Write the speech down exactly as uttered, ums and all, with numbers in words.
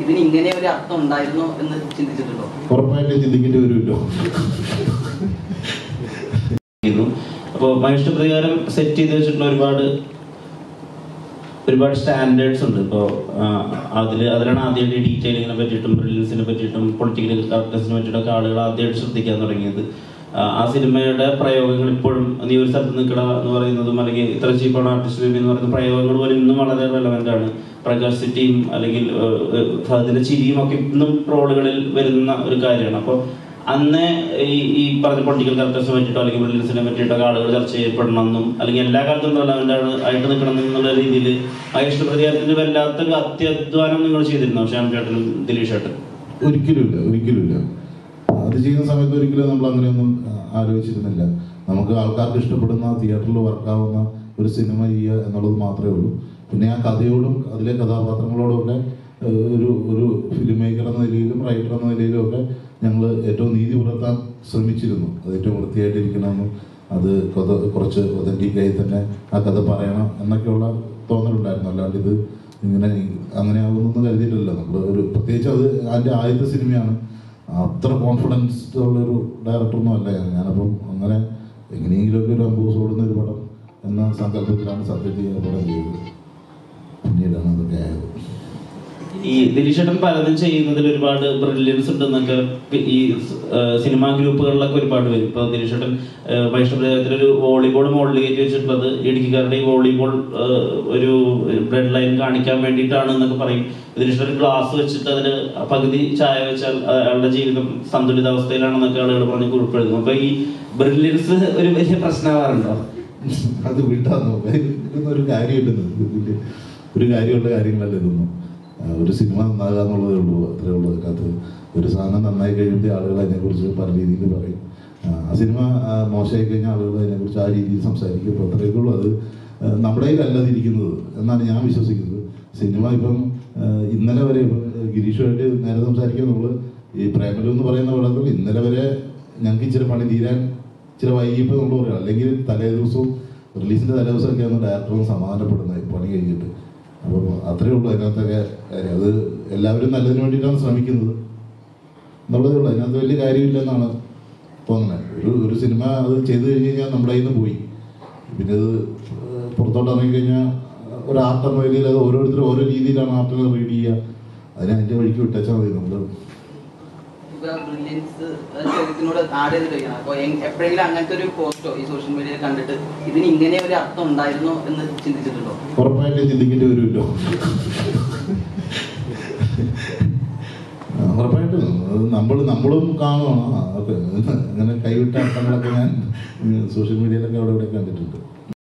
ഇതിന് ഇങ്ങനെ ഒരു അർത്ഥം ഉണ്ടായിരുന്നോ എന്ന് ചിന്തിച്ചിട്ടുണ്ടോ? ഉറപ്പായിട്ടും ചിന്തിക്കേണ്ടി വരുമല്ലോ. അപ്പോൾ മനുഷ്യപ്രകാരം സെറ്റ് ചെയ്ത് വെച്ചിട്ടുള്ള ഒരുപാട് ഒരുപാട് സ്റ്റാൻഡേർഡ്സ് ഉണ്ട്. ഇപ്പോൾ അതിൽ അതിലാണ് ആദ്യമായിട്ട് ഡീറ്റെയിലിങ്ങിനെ പറ്റിയിട്ടും ബ്രില്യൻസിനെ പറ്റിയിട്ടും പൊളിറ്റിക്കൽ കറക്റ്റ്നെസ്സിനെ പറ്റിയിട്ടൊക്കെ ആളുകൾ ആദ്യമായിട്ട് ശ്രദ്ധിക്കാൻ തുടങ്ങിയത്. ആ സിനിമയുടെ പ്രയോഗങ്ങൾ ഇപ്പോഴും നീ ഒരു സ്ഥലത്ത് നിൽക്കട എന്ന് പറയുന്നതും അല്ലെങ്കിൽ ഇത്ര ചീപ്പാണ് ആർട്ടിസ്റ്റ് ബേബി എന്ന് പറയുന്ന പ്രയോഗങ്ങൾ പോലും ഇന്നും വളരെ റെലവൻ്റ് ആണ്. പ്രകാശ് സിറ്റിയും അല്ലെങ്കിൽ അതിൻ്റെ ചിരിയും ഒക്കെ ഇന്നും ട്രോളുകളിൽ വരുന്ന ഒരു കാര്യമാണ്. അപ്പോൾ അന്ന് ഈ ഈ പറഞ്ഞ പൊളിറ്റിക്കൽ കറക്റ്റ്നെസ്സിനെ പറ്റിയിട്ടോ അല്ലെങ്കിൽ ബ്രില്യൻസിനെ പറ്റിയിട്ടോ ആളുകൾ ചർച്ച ചെയ്യപ്പെടണമെന്നും അല്ലെങ്കിൽ എല്ലാ കാലത്തും റെലവൻ്റ് ആണ് ആയിട്ട് നിൽക്കണം എന്നുള്ള രീതിയിൽ മഹേഷ് പ്രതികാരത്തിന് വല്ലാത്തൊരു അത്യധ്വാനം നിങ്ങൾ ചെയ്തിരുന്നോ ശ്യാം ചേട്ടനും ദിലീഷ് ചേട്ടൻ? ഒരിക്കലുമില്ല, ഒരിക്കലുമില്ല. അത് ചെയ്യുന്ന സമയത്ത് ഒരിക്കലും നമ്മൾ അങ്ങനെയൊന്നും ആലോചിച്ചിരുന്നില്ല. നമുക്ക് ആൾക്കാർക്ക് ഇഷ്ടപ്പെടുന്ന തിയേറ്ററിൽ വർക്കാവുന്ന ഒരു സിനിമ ചെയ്യുക എന്നുള്ളത് മാത്രമേ ഉള്ളൂ. പിന്നെ ആ കഥയോടും അതിലെ കഥാപാത്രങ്ങളോടുമൊക്കെ ഒരു ഒരു ഫിലിം മേക്കർ എന്ന നിലയിലും റൈറ്റർ എന്ന നിലയിലും ഒക്കെ ഞങ്ങൾ ഏറ്റവും നീതി പുലർത്താൻ ശ്രമിച്ചിരുന്നു. അത് ഏറ്റവും വൃത്തിയായിട്ടിരിക്കണമെന്നും അത് കഥ കുറച്ച് ഒതൻറ്റിക്കായി തന്നെ ആ കഥ പറയണം എന്നൊക്കെയുള്ള തോന്നലുണ്ടായിരുന്നു. അല്ലാണ്ട് ഇത് ഇങ്ങനെ അങ്ങനെയാകുമെന്ന് കരുതിയിട്ടില്ല നമ്മൾ. ഒരു പ്രത്യേകിച്ച് അത് അതിൻ്റെ ആദ്യത്തെ സിനിമയാണ്. അത്ര കോൺഫിഡൻസ് ഉള്ളൊരു ഡയറക്ടറൊന്നും അല്ല ഞാൻ. ഞാനപ്പം അങ്ങനെ എങ്ങനെയെങ്കിലുമൊക്കെ ഒരു അമ്പൂസ് ഓടുന്ന ഒരു പടം എന്ന സങ്കല്പത്തിലാണ് സത്യത്തിൽ പടം ചെയ്തത്. പിന്നീടാണ് അതൊക്കെ ആയത്. ഈ ദിലീഷേട്ടൻ പലതും ചെയ്യുന്നതിൽ ഒരുപാട് ബ്രില്യൻസ് ഉണ്ടെന്നൊക്കെ ഈ സിനിമാ ഗ്രൂപ്പുകളിലൊക്കെ ഒരുപാട് വരും. ഇപ്പോൾ ദിലീഷേട്ടൻ മഹേഷ്പ്രദേശത്തിലൊരു വോളിബോൾ മോളിൽ കയറ്റി വെച്ചിട്ടുള്ളത് ഇടുക്കിക്കാരുടെ ഈ വോളിബോൾ ഒരു ബ്രെഡ് ലൈൻ കാണിക്കാൻ വേണ്ടിയിട്ടാണ് എന്നൊക്കെ പറയും. ദിലീഷേട്ടൻ ഗ്ലാസ് വെച്ചിട്ട് അതിന് പകുതി ചായ വെച്ചാൽ അയാളുടെ ജീവിതം സന്തുലിതാവസ്ഥയിലാണെന്നൊക്കെ ആളുകൾ പറഞ്ഞ് കുറിപ്പെഴുതും. അപ്പോൾ ഈ ബ്രില്യൻസ് ഒരു വലിയ പ്രശ്നമാകാറുണ്ടോ? അത് വിട്ടാന്നോ ഒരു കാര്യമുണ്ടെന്ന് ഒരു കാര്യമുള്ള കാര്യങ്ങളല്ല ഇതൊന്നും. ഒരു സിനിമ നന്നാകുക എന്നുള്ളതേ ഉള്ളൂ, അത്രേ ഉള്ളൂ. അതിനകത്ത് ഒരു സാധനം നന്നായി കഴിയുമ്പോൾ ആളുകൾ അതിനെക്കുറിച്ച് പല രീതിയിൽ പറയും. ആ സിനിമ മോശമായി കഴിഞ്ഞാൽ ആളുകൾ അതിനെക്കുറിച്ച് ആ രീതിയിൽ സംസാരിക്കും. ഇപ്പോൾ അത്രയൊക്കെ ഉള്ളൂ. അത് നമ്മുടെ കയ്യിലല്ലാതിരിക്കുന്നത് എന്നാണ് ഞാൻ വിശ്വസിക്കുന്നത്. സിനിമ ഇപ്പം ഇന്നലെ വരെ ഇപ്പം ഗിരീഷുമായിട്ട് നേരെ സംസാരിക്കാൻ നമ്മൾ ഈ പ്രേമലു എന്ന് പറയുന്ന പടത്തിൽ ഇന്നലെ വരെ ഞങ്ങൾക്ക് ഇച്ചിരി പണി തീരാൻ ഇച്ചിരി വൈകിപ്പോൾ നമ്മൾ പറയാം. അല്ലെങ്കിൽ തലേ ദിവസവും റിലീസിൻ്റെ തലേ ദിവസമൊക്കെയാണ് ഡയറക്ടറും സമാധാനപ്പെടുന്നത് പണി കഴിഞ്ഞിട്ട്. അപ്പോൾ അത്രയേ ഉള്ളൂ അതിനകത്തൊക്കെ കാര്യം. അത് എല്ലാവരും നല്ലതിന് വേണ്ടിയിട്ടാണ് ശ്രമിക്കുന്നത് എന്നുള്ളതേ ഉള്ളൂ. അതിനകത്ത് വലിയ കാര്യമില്ലെന്നാണ് തോന്നുന്നത്. ഒരു ഒരു സിനിമ അത് ചെയ്തു കഴിഞ്ഞ് കഴിഞ്ഞാൽ നമ്മുടെ കയ്യിൽ നിന്ന് പോയി. പിന്നെ അത് പുറത്തോട്ട് ഇറങ്ങിക്കഴിഞ്ഞാൽ ഒരു ആർട്ട് എന്ന രീതിയിൽ അത് ഓരോരുത്തരും ഓരോ രീതിയിലാണ് ആർട്ടിനെ റീഡ് ചെയ്യുക. അതിനെ അതിൻ്റെ വഴിക്ക് വിട്ടേച്ചാൽ മതി. നമ്മൾ ചോദ്യത്തിനോട് ആഡ് ചെയ്ത് കഴിക്കണം. അപ്പോൾ എപ്പോഴെങ്കിലും അങ്ങനത്തെ ഒരു പോസ്റ്റോ ഈ സോഷ്യൽ മീഡിയയിൽ കണ്ടിട്ട് ഇതിന് ഇങ്ങനെ ഒരു അർത്ഥം ഉണ്ടായിരുന്നോ എന്ന് ചിന്തിച്ചിട്ടുണ്ടോ? ഉറപ്പായിട്ടും ചിന്തിക്കേണ്ടി വരുമല്ലോ. ഉറപ്പായിട്ടും നമ്മൾ നമ്മളും കാണുവാണ്. അതൊക്കെ അങ്ങനെ കൈവിട്ട അർത്ഥങ്ങളൊക്കെ ഞാൻ സോഷ്യൽ മീഡിയയിലൊക്കെ അവിടെ ഇവിടെ കണ്ടിട്ടുണ്ട്.